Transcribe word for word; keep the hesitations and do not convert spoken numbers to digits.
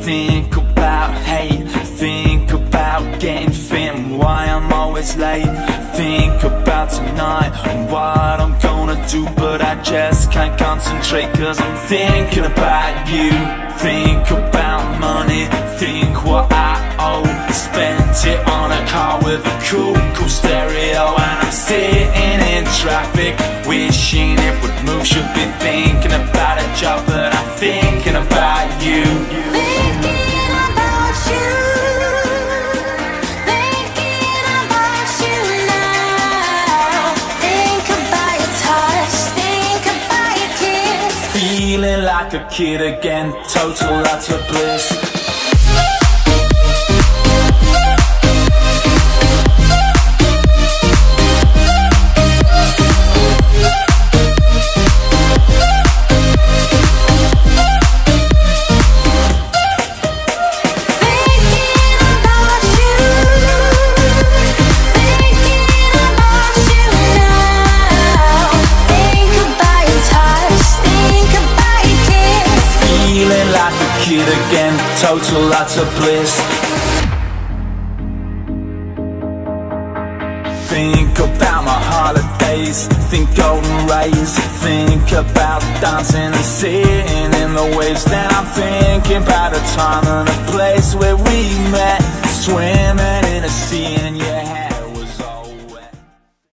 Think about hate, think about getting fit and why I'm always late. Think about tonight and what I'm gonna do, but I just can't concentrate cause I'm thinking about you. Think about money, think what I owe. Spent it on a car with a cool, cool stereo, and I'm sitting in traffic wishing it would move. Should be thinking about a job, but I'm thinking about you. Feeling like a kid again, total utter bliss. Kid again, total utter bliss. Think about my holidays, think golden rays. Think about dancing and sitting in the waves. Then I'm thinking about a time and a place where we met, swimming in a sea, and yeah.